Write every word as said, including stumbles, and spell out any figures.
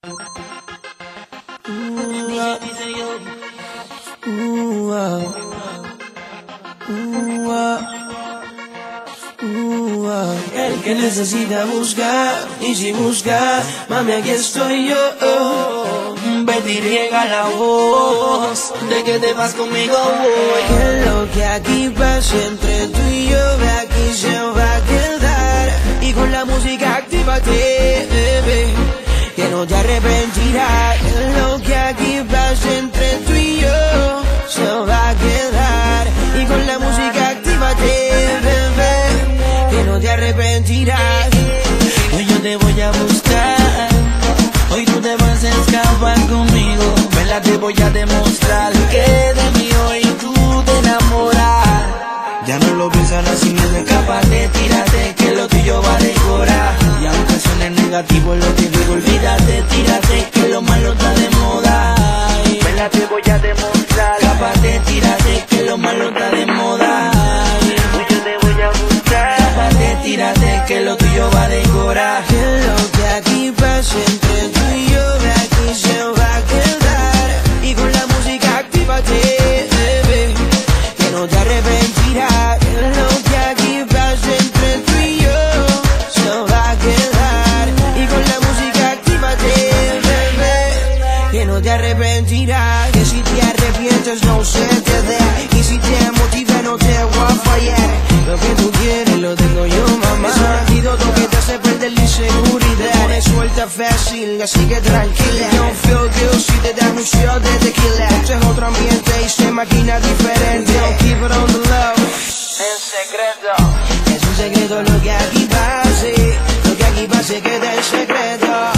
El que necesita buscar, y si busca, mami, aquí estoy yo. Betty riega la voz de que te vas conmigo hoy. Que lo que aquí pasa entre tú y yo, ve aquí se va a quedar. Y con la música actívate, bebé, que no te arrepentirás. Que lo que aquí pasa entre tú y yo se va a quedar. Y con la música actívate, bebé, que no te arrepentirás. Hoy yo te voy a buscar, hoy tú te vas a escapar conmigo. Vela, te voy a demostrar que de mí hoy tú te enamoras. Ya no lo piensan así, miedo, escápate, tírate, que lo tuyo va a decorar. Y aunque suene negativo lo que digo, olvídate, tírate, que lo malo está de moda. Vela, te voy a demostrar, escápate, tírate, que lo malo está de moda. Hoy yo te voy a buscar, escápate, tírate, que lo tuyo va a decorar. Que lo que aquí pasa entre tú y yo, ve aquí se va a quedar. Y con la música actívate, bebé, que no te arrepentirás. Que lo que aquí pasa entre tú y yo se va a quedar. Y con la música actívate, bebé, que no te arrepentirás. Que si te arrepientes no se te dé, y si te motiva no te voy a fallar. Lo que tú quieres lo tengo yo, mamá. Es un antídoto que te hace perder la inseguridad. Es suelta fácil, así que tranquila. Don't feel good si te das un shot de tequila. Este es otro ambiente y se maquina diferente. Don't keep it on the low, en secreto. Es un secreto lo que aquí pase, lo que aquí pase queda en secreto.